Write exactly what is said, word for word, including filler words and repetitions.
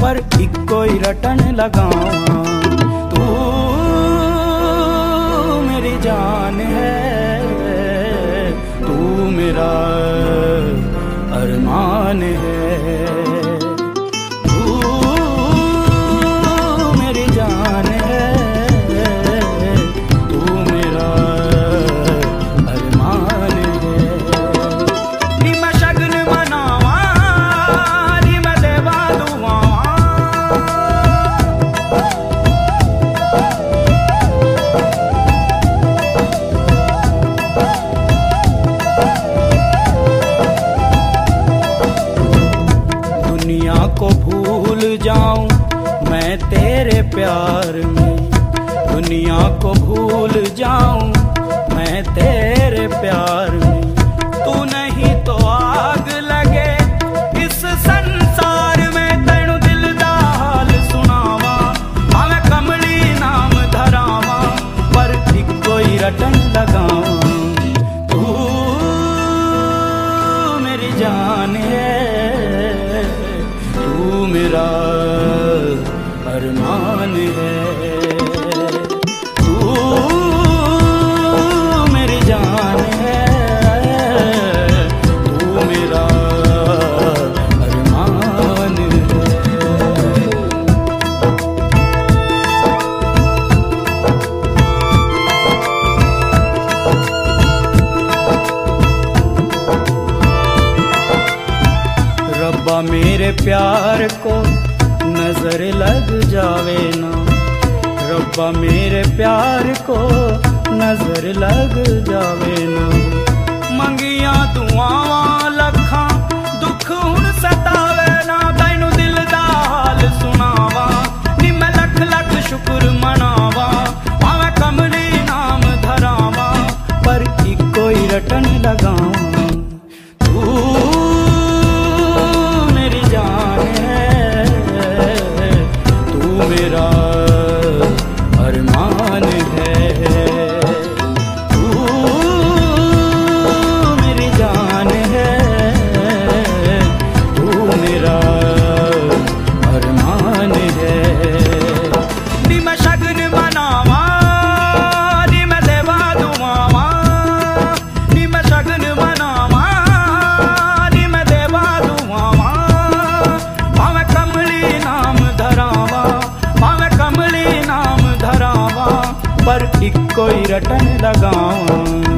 पर इको ही रटन लगावा। तू मेरी जान है, तू मेरा अरमान है। तू मेरी जान है, तू मेरा अरमान है। नी मैं शगन मनावा, नी मैं देवा दुआवा। दुनिया को भूल जाऊं मैं तेरे प्यार में, दुनिया को भूल जाऊं मैं तेरे प्यार में। तू नहीं तो आग लगे इस संसार में, तैनू दिल दा हाल सुनावा। भावे कमली नाम धरावा, पर इको ही रटन लगावा। तू मेरी जान है, तू मेरा अरमान है। तू मेरी जान है, तू मेरा अरमान है। रब्बा मेरे प्यार को नजर लग जावे ना, रब्बा मेरे प्यार को नजर लग जावे ना। मंगिया दुआवां लखां दुख हुण सतावे ना, तैनू दिल दा हाल सुनावा। नी मैं लख लख शुक्र मनावा, भावे कमली नाम धरावा, पर इको ही रटन लगावा। मेरा अरमान है, तू मेरी जान है, तू मेरा अरमान है। नी मैं शगन मनावा, नी मैं देवा दुआवा। नी मैं शगन मनावा, नी मैं देवा दुआवा। भावे कमली नाम धरावा, भावे कमली नाम धरावा, पर इको ही रटन लगावा।